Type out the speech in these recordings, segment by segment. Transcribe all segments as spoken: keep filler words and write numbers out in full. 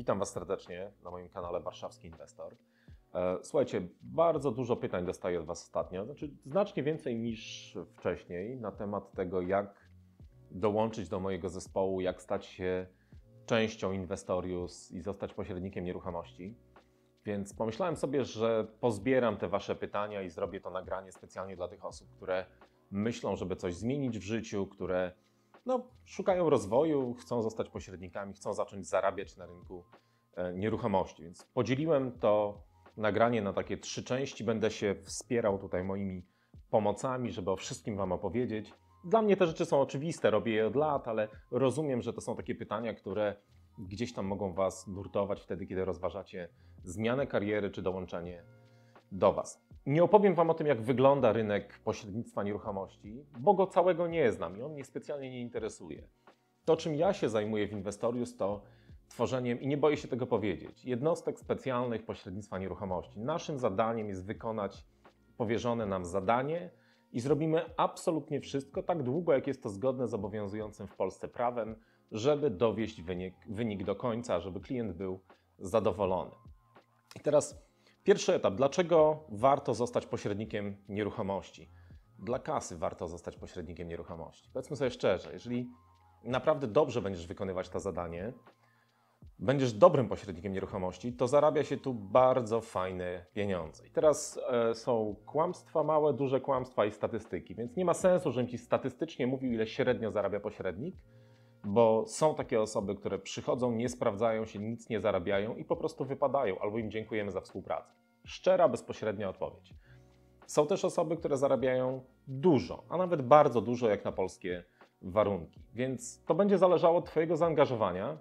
Witam Was serdecznie na moim kanale Warszawski Inwestor. Słuchajcie, bardzo dużo pytań dostaję od Was ostatnio, znaczy znacznie więcej niż wcześniej na temat tego, jak dołączyć do mojego zespołu, jak stać się częścią Inwestorius i zostać pośrednikiem nieruchomości. Więc pomyślałem sobie, że pozbieram te Wasze pytania i zrobię to nagranie specjalnie dla tych osób, które myślą, żeby coś zmienić w życiu, które no, szukają rozwoju, chcą zostać pośrednikami, chcą zacząć zarabiać na rynku nieruchomości. Więc podzieliłem to nagranie na takie trzy części. Będę się wspierał tutaj moimi pomocami, żeby o wszystkim Wam opowiedzieć. Dla mnie te rzeczy są oczywiste, robię je od lat, ale rozumiem, że to są takie pytania, które gdzieś tam mogą Was nurtować wtedy, kiedy rozważacie zmianę kariery czy dołączenie do Was. Nie opowiem Wam o tym, jak wygląda rynek pośrednictwa nieruchomości, bo go całego nie znam i on mnie specjalnie nie interesuje. To, czym ja się zajmuję w Inwestorius, to tworzeniem, i nie boję się tego powiedzieć, jednostek specjalnych pośrednictwa nieruchomości. Naszym zadaniem jest wykonać powierzone nam zadanie i zrobimy absolutnie wszystko, tak długo jak jest to zgodne z obowiązującym w Polsce prawem, żeby dowieść wynik, wynik do końca, żeby klient był zadowolony. I teraz pierwszy etap. Dlaczego warto zostać pośrednikiem nieruchomości? Dla kasy warto zostać pośrednikiem nieruchomości. Powiedzmy sobie szczerze, jeżeli naprawdę dobrze będziesz wykonywać to zadanie, będziesz dobrym pośrednikiem nieruchomości, to zarabia się tu bardzo fajne pieniądze. I teraz e, są kłamstwa małe, duże kłamstwa i statystyki, więc nie ma sensu, żebym Ci statystycznie mówił, ile średnio zarabia pośrednik, bo są takie osoby, które przychodzą, nie sprawdzają się, nic nie zarabiają i po prostu wypadają, albo im dziękujemy za współpracę. Szczera, bezpośrednia odpowiedź. Są też osoby, które zarabiają dużo, a nawet bardzo dużo jak na polskie warunki, więc to będzie zależało od Twojego zaangażowania,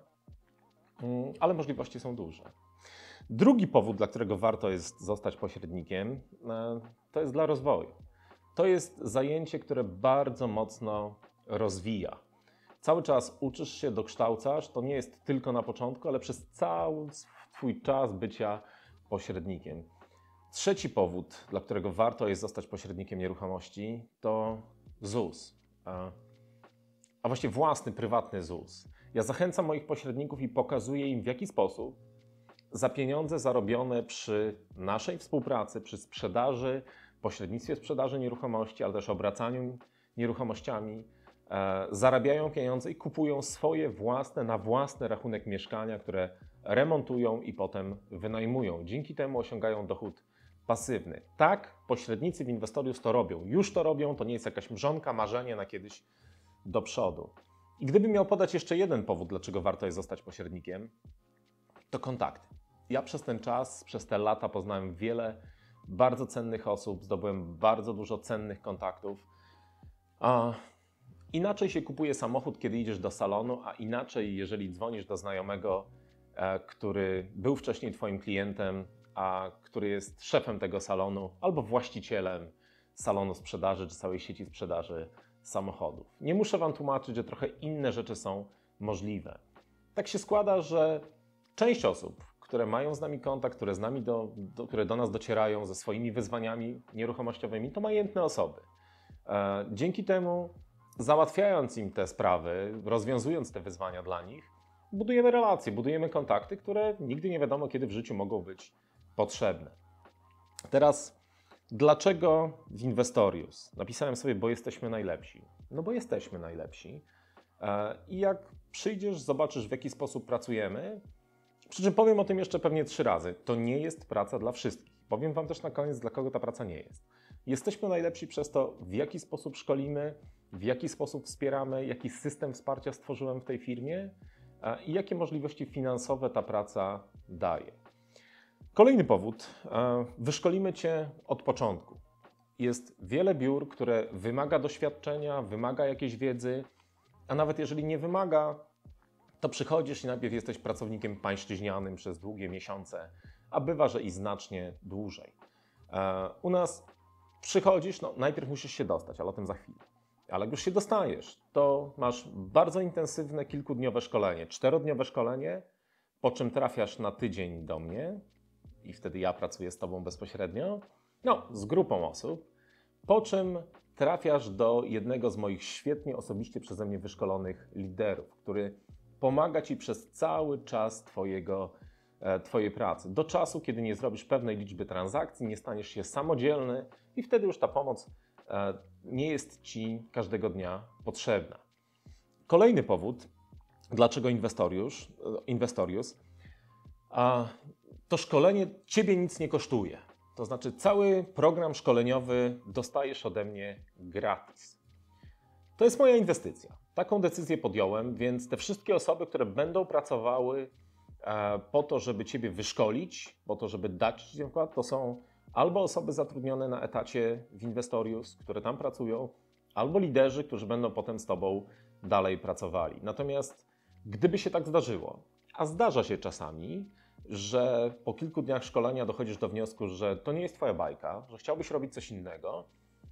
ale możliwości są duże. Drugi powód, dla którego warto jest zostać pośrednikiem, to jest dla rozwoju. To jest zajęcie, które bardzo mocno rozwija. Cały czas uczysz się, dokształcasz, to nie jest tylko na początku, ale przez cały Twój czas bycia pośrednikiem. Trzeci powód, dla którego warto jest zostać pośrednikiem nieruchomości, to ZUS, a właściwie własny, prywatny ZUS. Ja zachęcam moich pośredników i pokazuję im, w jaki sposób za pieniądze zarobione przy naszej współpracy, przy sprzedaży, pośrednictwie sprzedaży nieruchomości, ale też obracaniu nieruchomościami, e, zarabiają pieniądze i kupują swoje własne, na własny rachunek mieszkania, które remontują i potem wynajmują. Dzięki temu osiągają dochód pasywny. Tak, pośrednicy w Inwestorius to robią. Już to robią, to nie jest jakaś mrzonka, marzenie na kiedyś do przodu. I gdybym miał podać jeszcze jeden powód, dlaczego warto jest zostać pośrednikiem, to kontakty. Ja przez ten czas, przez te lata poznałem wiele bardzo cennych osób, zdobyłem bardzo dużo cennych kontaktów. A inaczej się kupuje samochód, kiedy idziesz do salonu, a inaczej, jeżeli dzwonisz do znajomego, e, który był wcześniej Twoim klientem, a który jest szefem tego salonu albo właścicielem salonu sprzedaży czy całej sieci sprzedaży samochodów. Nie muszę Wam tłumaczyć, że trochę inne rzeczy są możliwe. Tak się składa, że część osób, które mają z nami kontakt, które, z nami do, do, które do nas docierają ze swoimi wyzwaniami nieruchomościowymi, to majętne osoby. E, dzięki temu, załatwiając im te sprawy, rozwiązując te wyzwania dla nich, budujemy relacje, budujemy kontakty, które nigdy nie wiadomo, kiedy w życiu mogą być potrzebne. Teraz dlaczego w Inwestorius? Napisałem sobie, bo jesteśmy najlepsi. No bo jesteśmy najlepsi. I jak przyjdziesz, zobaczysz, w jaki sposób pracujemy. Przy czym powiem o tym jeszcze pewnie trzy razy. To nie jest praca dla wszystkich. Powiem Wam też na koniec, dla kogo ta praca nie jest. Jesteśmy najlepsi przez to, w jaki sposób szkolimy, w jaki sposób wspieramy, jaki system wsparcia stworzyłem w tej firmie i jakie możliwości finansowe ta praca daje. Kolejny powód. Wyszkolimy Cię od początku. Jest wiele biur, które wymaga doświadczenia, wymaga jakiejś wiedzy, a nawet jeżeli nie wymaga, to przychodzisz i najpierw jesteś pracownikiem pańszczyźnianym przez długie miesiące, a bywa, że i znacznie dłużej. U nas przychodzisz, no najpierw musisz się dostać, ale o tym za chwilę. Ale jak już się dostajesz, to masz bardzo intensywne, kilkudniowe szkolenie, czterodniowe szkolenie, po czym trafiasz na tydzień do mnie, i wtedy ja pracuję z Tobą bezpośrednio, no, z grupą osób, po czym trafiasz do jednego z moich świetnie osobiście przeze mnie wyszkolonych liderów, który pomaga Ci przez cały czas twojego, e, Twojej pracy. Do czasu, kiedy nie zrobisz pewnej liczby transakcji, nie staniesz się samodzielny i wtedy już ta pomoc e, nie jest Ci każdego dnia potrzebna. Kolejny powód, dlaczego Inwestoriusz, Inwestorius, a to szkolenie Ciebie nic nie kosztuje. To znaczy cały program szkoleniowy dostajesz ode mnie gratis. To jest moja inwestycja. Taką decyzję podjąłem, więc te wszystkie osoby, które będą pracowały e, po to, żeby Ciebie wyszkolić, po to, żeby dać Ci ten wkład, to są albo osoby zatrudnione na etacie w Inwestorius, które tam pracują, albo liderzy, którzy będą potem z Tobą dalej pracowali. Natomiast gdyby się tak zdarzyło, a zdarza się czasami, że po kilku dniach szkolenia dochodzisz do wniosku, że to nie jest Twoja bajka, że chciałbyś robić coś innego,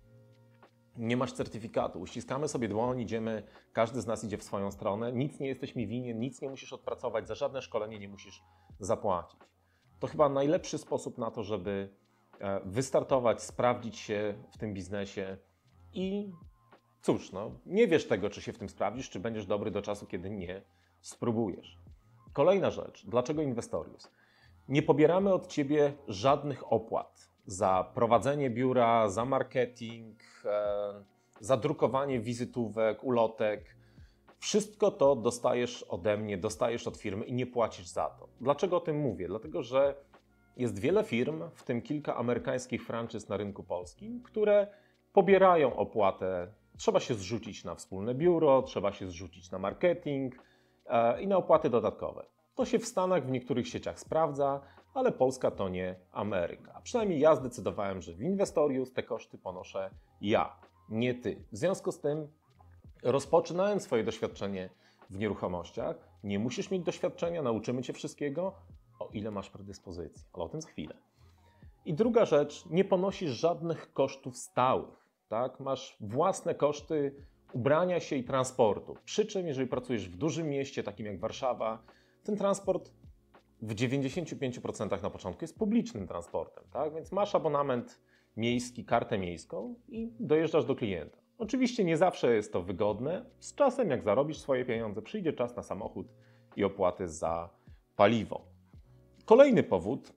nie masz certyfikatu, uściskamy sobie dłoń, idziemy, każdy z nas idzie w swoją stronę, nic nie jesteś mi winien, nic nie musisz odpracować, za żadne szkolenie nie musisz zapłacić. To chyba najlepszy sposób na to, żeby wystartować, sprawdzić się w tym biznesie i cóż, no, nie wiesz tego, czy się w tym sprawdzisz, czy będziesz dobry do czasu, kiedy nie spróbujesz. Kolejna rzecz. Dlaczego Inwestorius? Nie pobieramy od Ciebie żadnych opłat za prowadzenie biura, za marketing, e, za drukowanie wizytówek, ulotek. Wszystko to dostajesz ode mnie, dostajesz od firmy i nie płacisz za to. Dlaczego o tym mówię? Dlatego, że jest wiele firm, w tym kilka amerykańskich franczyz na rynku polskim, które pobierają opłatę. Trzeba się zrzucić na wspólne biuro, trzeba się zrzucić na marketing i na opłaty dodatkowe. To się w Stanach w niektórych sieciach sprawdza, ale Polska to nie Ameryka. A przynajmniej ja zdecydowałem, że w Inwestorius te koszty ponoszę ja, nie Ty. W związku z tym, rozpoczynając swoje doświadczenie w nieruchomościach, nie musisz mieć doświadczenia, nauczymy Cię wszystkiego, o ile masz predyspozycję, ale o tym za chwilę. I druga rzecz, nie ponosisz żadnych kosztów stałych. Tak? Masz własne koszty ubrania się i transportu. Przy czym, jeżeli pracujesz w dużym mieście, takim jak Warszawa, ten transport w dziewięćdziesięciu pięciu procentach na początku jest publicznym transportem. Tak? Więc masz abonament miejski, kartę miejską i dojeżdżasz do klienta. Oczywiście nie zawsze jest to wygodne. Z czasem, jak zarobisz swoje pieniądze, przyjdzie czas na samochód i opłaty za paliwo. Kolejny powód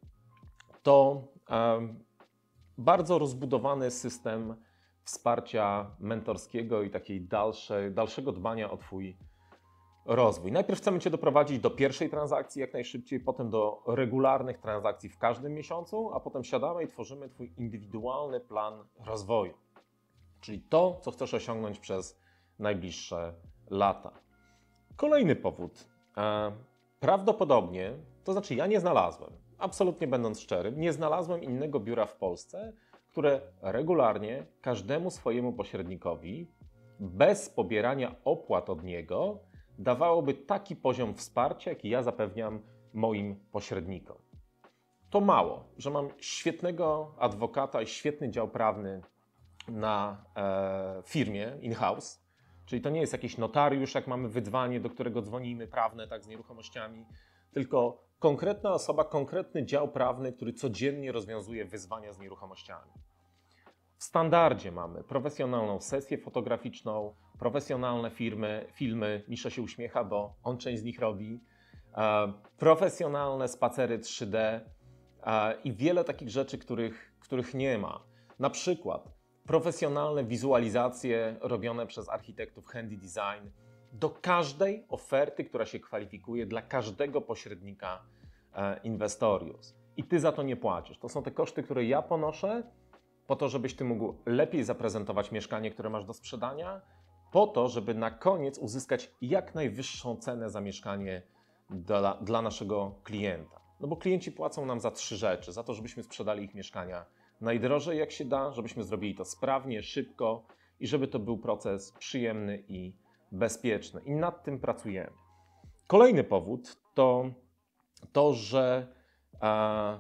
to um, bardzo rozbudowany system wsparcia mentorskiego i takiej dalszej, dalszego dbania o Twój rozwój. Najpierw chcemy Cię doprowadzić do pierwszej transakcji jak najszybciej, potem do regularnych transakcji w każdym miesiącu, a potem siadamy i tworzymy Twój indywidualny plan rozwoju. Czyli to, co chcesz osiągnąć przez najbliższe lata. Kolejny powód. E, prawdopodobnie, to znaczy ja nie znalazłem, absolutnie będąc szczerym, nie znalazłem innego biura w Polsce, które regularnie każdemu swojemu pośrednikowi, bez pobierania opłat od niego, dawałoby taki poziom wsparcia, jaki ja zapewniam moim pośrednikom. To mało, że mam świetnego adwokata i świetny dział prawny na e, firmie in-house, czyli to nie jest jakiś notariusz, jak mamy wyzwanie, do którego dzwonimy, prawne, tak, z nieruchomościami, tylko konkretna osoba, konkretny dział prawny, który codziennie rozwiązuje wyzwania z nieruchomościami. W standardzie mamy profesjonalną sesję fotograficzną, profesjonalne firmy, filmy, Misza się uśmiecha, bo on część z nich robi, e, profesjonalne spacery trzy D e, i wiele takich rzeczy, których, których nie ma. Na przykład profesjonalne wizualizacje robione przez architektów Handy Design do każdej oferty, która się kwalifikuje dla każdego pośrednika e, Inwestorius. I Ty za to nie płacisz. To są te koszty, które ja ponoszę po to, żebyś Ty mógł lepiej zaprezentować mieszkanie, które masz do sprzedania, po to, żeby na koniec uzyskać jak najwyższą cenę za mieszkanie dla, dla naszego klienta. No bo klienci płacą nam za trzy rzeczy. Za to, żebyśmy sprzedali ich mieszkania najdrożej jak się da, żebyśmy zrobili to sprawnie, szybko i żeby to był proces przyjemny i bezpieczny. I nad tym pracujemy. Kolejny powód to to, że e,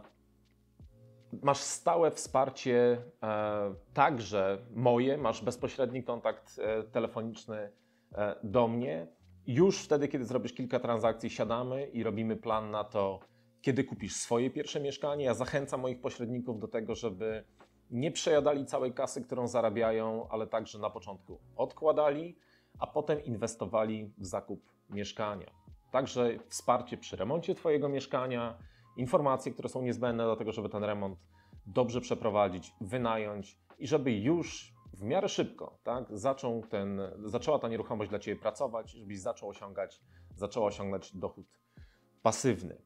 masz stałe wsparcie e, także moje, masz bezpośredni kontakt e, telefoniczny e, do mnie. Już wtedy, kiedy zrobisz kilka transakcji, siadamy i robimy plan na to, kiedy kupisz swoje pierwsze mieszkanie. Ja zachęcam moich pośredników do tego, żeby nie przejadali całej kasy, którą zarabiają, ale także na początku odkładali, a potem inwestowali w zakup mieszkania. Także wsparcie przy remoncie Twojego mieszkania, informacje, które są niezbędne do tego, żeby ten remont dobrze przeprowadzić, wynająć i żeby już w miarę szybko, tak, zaczął ten, zaczęła ta nieruchomość dla Ciebie pracować, żebyś zaczął osiągać, zaczął osiągać dochód pasywny.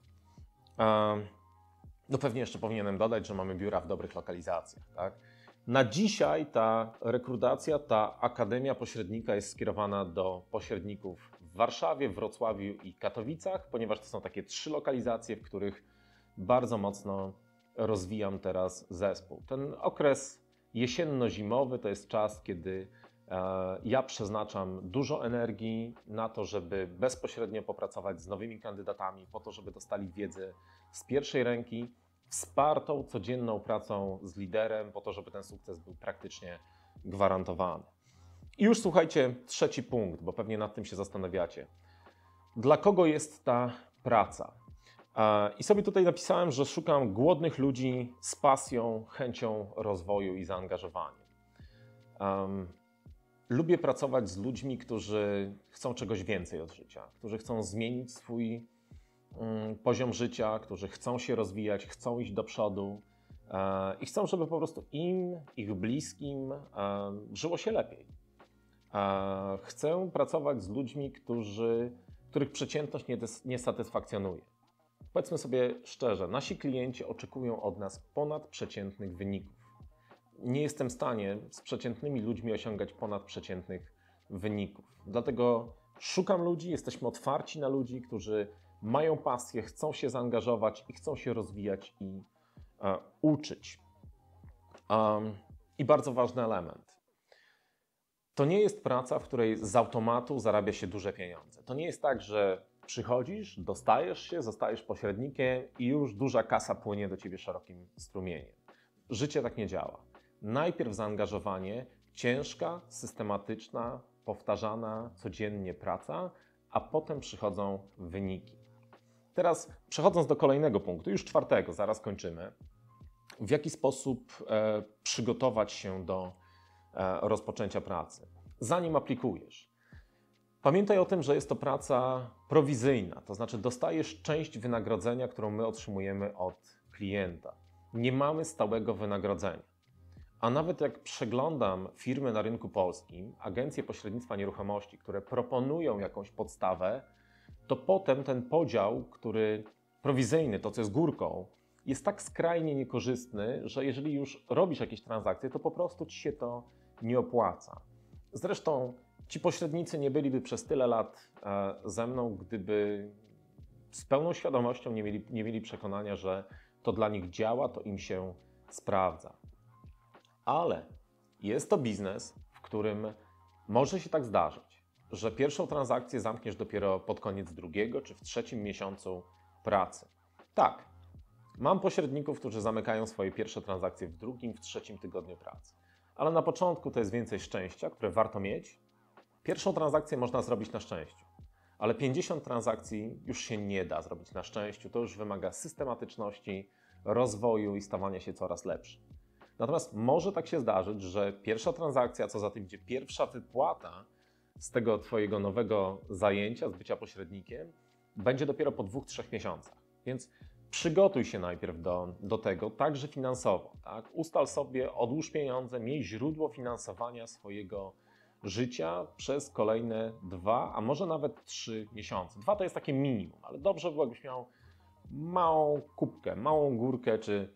No pewnie jeszcze powinienem dodać, że mamy biura w dobrych lokalizacjach. Tak? Na dzisiaj ta rekrutacja, ta Akademia Pośrednika jest skierowana do pośredników w Warszawie, Wrocławiu i Katowicach, ponieważ to są takie trzy lokalizacje, w których bardzo mocno rozwijam teraz zespół. Ten okres jesienno-zimowy to jest czas, kiedy e, ja przeznaczam dużo energii na to, żeby bezpośrednio popracować z nowymi kandydatami, po to, żeby dostali wiedzę z pierwszej ręki, wspartą codzienną pracą z liderem, po to, żeby ten sukces był praktycznie gwarantowany. I już słuchajcie, trzeci punkt, bo pewnie nad tym się zastanawiacie. Dla kogo jest ta praca? I sobie tutaj napisałem, że szukam głodnych ludzi z pasją, chęcią rozwoju i zaangażowaniem. Um, lubię pracować z ludźmi, którzy chcą czegoś więcej od życia, którzy chcą zmienić swój um, poziom życia, którzy chcą się rozwijać, chcą iść do przodu e, i chcą, żeby po prostu im, ich bliskim e, żyło się lepiej. E, chcę pracować z ludźmi, którzy, których przeciętność nie, nie satysfakcjonuje. Powiedzmy sobie szczerze, nasi klienci oczekują od nas ponadprzeciętnych wyników. Nie jestem w stanie z przeciętnymi ludźmi osiągać ponadprzeciętnych wyników. Dlatego szukam ludzi, jesteśmy otwarci na ludzi, którzy mają pasję, chcą się zaangażować i chcą się rozwijać i e, uczyć. Um, I bardzo ważny element. To nie jest praca, w której z automatu zarabia się duże pieniądze. To nie jest tak, że przychodzisz, dostajesz się, zostajesz pośrednikiem i już duża kasa płynie do Ciebie szerokim strumieniem. Życie tak nie działa. Najpierw zaangażowanie, ciężka, systematyczna, powtarzana codziennie praca, a potem przychodzą wyniki. Teraz przechodząc do kolejnego punktu, już czwartego, zaraz kończymy. W jaki sposób e, przygotować się do e, rozpoczęcia pracy? Zanim aplikujesz. Pamiętaj o tym, że jest to praca prowizyjna, to znaczy dostajesz część wynagrodzenia, którą my otrzymujemy od klienta. Nie mamy stałego wynagrodzenia. A nawet jak przeglądam firmy na rynku polskim, agencje pośrednictwa nieruchomości, które proponują jakąś podstawę, to potem ten podział, który prowizyjny, to co jest górką, jest tak skrajnie niekorzystny, że jeżeli już robisz jakieś transakcje, to po prostu Ci się to nie opłaca. Zresztą ci pośrednicy nie byliby przez tyle lat ze mną, gdyby z pełną świadomością nie mieli, nie mieli przekonania, że to dla nich działa, to im się sprawdza. Ale jest to biznes, w którym może się tak zdarzyć, że pierwszą transakcję zamkniesz dopiero pod koniec drugiego czy w trzecim miesiącu pracy. Tak, mam pośredników, którzy zamykają swoje pierwsze transakcje w drugim, w trzecim tygodniu pracy. Ale na początku to jest więcej szczęścia, które warto mieć. Pierwszą transakcję można zrobić na szczęściu, ale pięćdziesiąt transakcji już się nie da zrobić na szczęściu. To już wymaga systematyczności, rozwoju i stawania się coraz lepszym. Natomiast może tak się zdarzyć, że pierwsza transakcja, co za tym idzie pierwsza wypłata z tego Twojego nowego zajęcia, z bycia pośrednikiem, będzie dopiero po dwóch, trzech miesiącach. Więc przygotuj się najpierw do, do tego, także finansowo. Tak? Ustal sobie, odłóż pieniądze, miej źródło finansowania swojego życia przez kolejne dwa, a może nawet trzy miesiące. Dwa to jest takie minimum, ale dobrze było, jakbyś miał małą kubkę, małą górkę, czy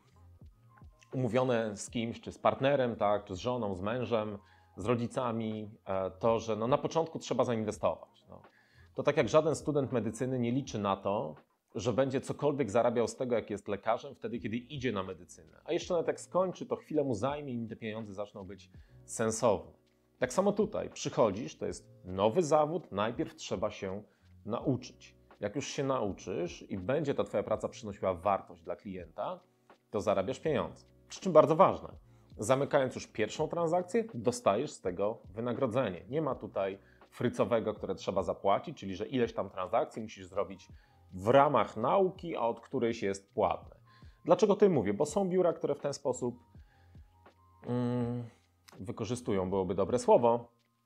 umówione z kimś, czy z partnerem, tak, czy z żoną, z mężem, z rodzicami, to, że no na początku trzeba zainwestować. No. To tak jak żaden student medycyny nie liczy na to, że będzie cokolwiek zarabiał z tego, jak jest lekarzem, wtedy, kiedy idzie na medycynę. A jeszcze nawet jak skończy, to chwilę mu zajmie i te pieniądze zaczną być sensowne. Tak samo tutaj. Przychodzisz, to jest nowy zawód, najpierw trzeba się nauczyć. Jak już się nauczysz i będzie ta Twoja praca przynosiła wartość dla klienta, to zarabiasz pieniądze. Przy czym bardzo ważne, zamykając już pierwszą transakcję, dostajesz z tego wynagrodzenie. Nie ma tutaj frycowego, które trzeba zapłacić, czyli że ileś tam transakcji musisz zrobić w ramach nauki, a od którejś jest płatne. Dlaczego o tym mówię? Bo są biura, które w ten sposób mm, wykorzystują, byłoby dobre słowo,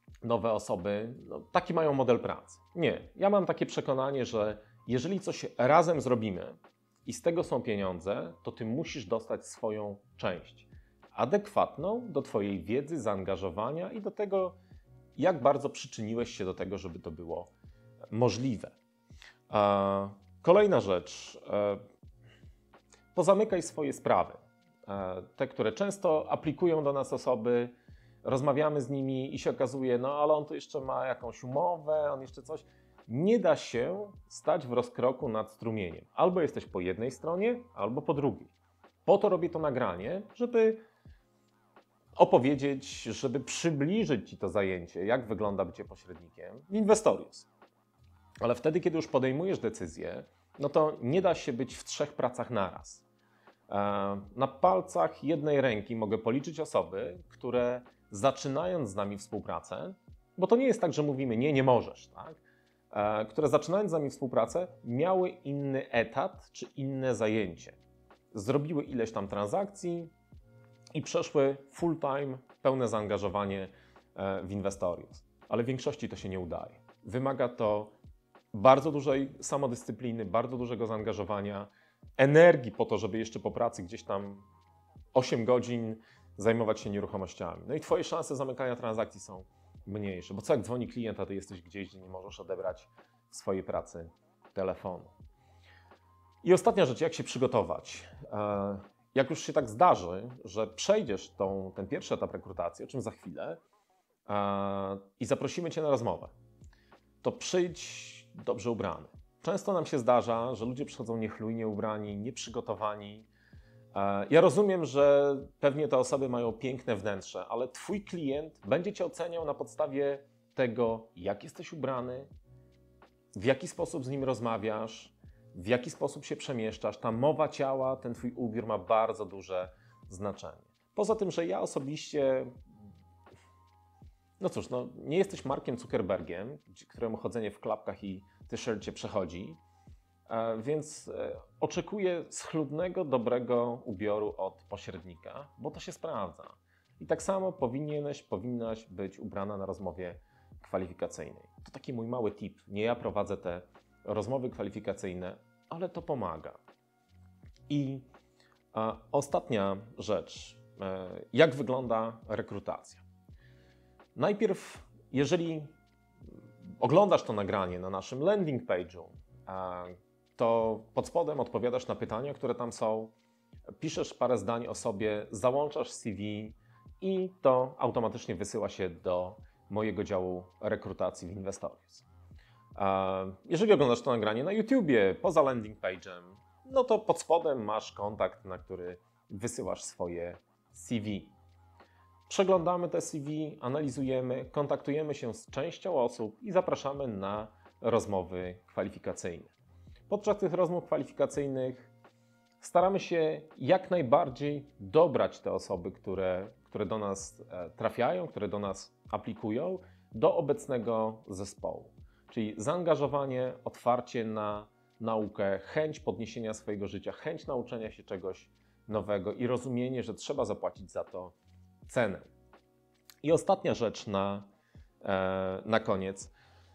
nowe osoby, no, taki mają model pracy. Nie, ja mam takie przekonanie, że jeżeli coś razem zrobimy i z tego są pieniądze, to ty musisz dostać swoją część, adekwatną do twojej wiedzy, zaangażowania i do tego, jak bardzo przyczyniłeś się do tego, żeby to było możliwe. Kolejna rzecz. Pozamykaj swoje sprawy. Te, które często aplikują do nas osoby, rozmawiamy z nimi i się okazuje, no ale on tu jeszcze ma jakąś umowę, on jeszcze coś. Nie da się stać w rozkroku nad strumieniem. Albo jesteś po jednej stronie, albo po drugiej. Po to robię to nagranie, żeby opowiedzieć, żeby przybliżyć Ci to zajęcie, jak wygląda bycie pośrednikiem w Investorius. Ale wtedy, kiedy już podejmujesz decyzję, no to nie da się być w trzech pracach naraz. Na palcach jednej ręki mogę policzyć osoby, które zaczynając z nami współpracę, bo to nie jest tak, że mówimy nie, nie możesz, tak? Które zaczynając z nami współpracę, miały inny etat czy inne zajęcie. Zrobiły ileś tam transakcji i przeszły full time, pełne zaangażowanie w Investorius. Ale w większości to się nie udaje. Wymaga to bardzo dużej samodyscypliny, bardzo dużego zaangażowania, energii po to, żeby jeszcze po pracy gdzieś tam osiem godzin zajmować się nieruchomościami. No i twoje szanse zamykania transakcji są mniejsze, bo co jak dzwoni klient, a ty jesteś gdzieś, gdzie nie możesz odebrać w swojej pracy telefonu. I ostatnia rzecz, jak się przygotować. Jak już się tak zdarzy, że przejdziesz tą, ten pierwszy etap rekrutacji, o czym za chwilę, i zaprosimy cię na rozmowę, to przyjdź dobrze ubrany. Często nam się zdarza, że ludzie przychodzą niechlujnie ubrani, nieprzygotowani. Ja rozumiem, że pewnie te osoby mają piękne wnętrze, ale twój klient będzie cię oceniał na podstawie tego, jak jesteś ubrany, w jaki sposób z nim rozmawiasz, w jaki sposób się przemieszczasz. Ta mowa ciała, ten twój ubiór ma bardzo duże znaczenie. Poza tym, że ja osobiście, no cóż, no, nie jesteś Markiem Zuckerbergiem, któremu chodzenie w klapkach i t-shircie przechodzi, więc oczekuję schludnego, dobrego ubioru od pośrednika, bo to się sprawdza. I tak samo powinieneś, powinnaś być ubrana na rozmowie kwalifikacyjnej. To taki mój mały tip. Nie ja prowadzę te rozmowy kwalifikacyjne, ale to pomaga. I a, ostatnia rzecz. E, jak wygląda rekrutacja? Najpierw, jeżeli oglądasz to nagranie na naszym landing page'u, to pod spodem odpowiadasz na pytania, które tam są, piszesz parę zdań o sobie, załączasz C V i to automatycznie wysyła się do mojego działu rekrutacji w Investorius. Jeżeli oglądasz to nagranie na YouTubie, poza landing page'em, no to pod spodem masz kontakt, na który wysyłasz swoje C V. Przeglądamy te C V, analizujemy, kontaktujemy się z częścią osób i zapraszamy na rozmowy kwalifikacyjne. Podczas tych rozmów kwalifikacyjnych staramy się jak najbardziej dobrać te osoby, które, które do nas trafiają, które do nas aplikują, do obecnego zespołu. Czyli zaangażowanie, otwarcie na naukę, chęć podniesienia swojego życia, chęć nauczenia się czegoś nowego i rozumienie, że trzeba zapłacić za to cenę. I ostatnia rzecz na, na koniec.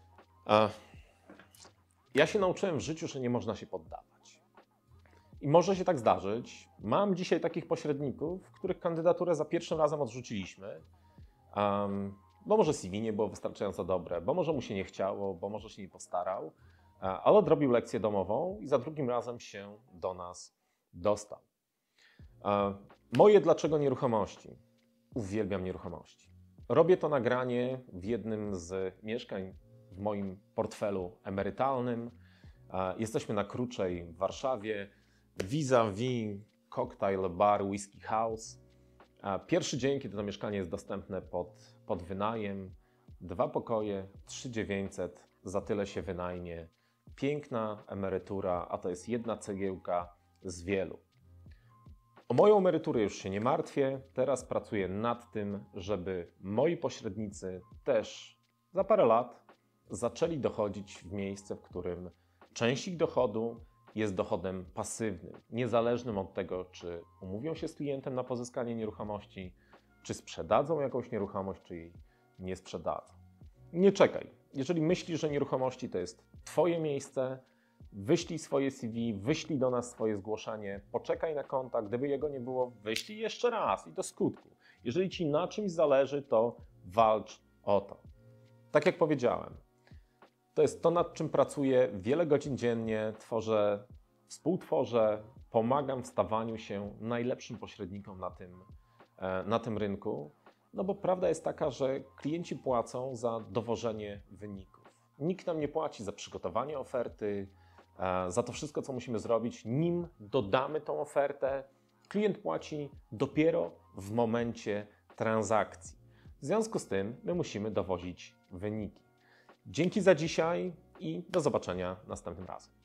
Ja się nauczyłem w życiu, że nie można się poddawać. I może się tak zdarzyć. Mam dzisiaj takich pośredników, których kandydaturę za pierwszym razem odrzuciliśmy, um, bo może C V nie było wystarczająco dobre, bo może mu się nie chciało, bo może się nie postarał, ale odrobił lekcję domową i za drugim razem się do nas dostał. Moje dlaczego nieruchomości? Uwielbiam nieruchomości. Robię to nagranie w jednym z mieszkań w moim portfelu emerytalnym. Jesteśmy na Kruczej w Warszawie, vis-a-vis Cocktail Bar Whisky House. Pierwszy dzień, kiedy to mieszkanie jest dostępne pod, pod wynajem, dwa pokoje, trzy tysiące dziewięćset, za tyle się wynajmie. Piękna emerytura, a to jest jedna cegiełka z wielu. O moją emeryturę już się nie martwię, teraz pracuję nad tym, żeby moi pośrednicy też za parę lat zaczęli dochodzić w miejsce, w którym część ich dochodu jest dochodem pasywnym, niezależnym od tego, czy umówią się z klientem na pozyskanie nieruchomości, czy sprzedadzą jakąś nieruchomość, czy jej nie sprzedadzą. Nie czekaj. Jeżeli myślisz, że nieruchomości to jest Twoje miejsce, wyślij swoje C V, wyślij do nas swoje zgłoszenie, poczekaj na kontakt, gdyby jego nie było, wyślij jeszcze raz i do skutku. Jeżeli Ci na czymś zależy, to walcz o to. Tak jak powiedziałem, to jest to, nad czym pracuję wiele godzin dziennie, tworzę, współtworzę, pomagam w stawaniu się najlepszym pośrednikom na tym, na tym rynku. No bo prawda jest taka, że klienci płacą za dowożenie wyników. Nikt nam nie płaci za przygotowanie oferty, za to wszystko, co musimy zrobić, nim dodamy tą ofertę. Klient płaci dopiero w momencie transakcji. W związku z tym my musimy dowozić wyniki. Dzięki za dzisiaj i do zobaczenia następnym razem.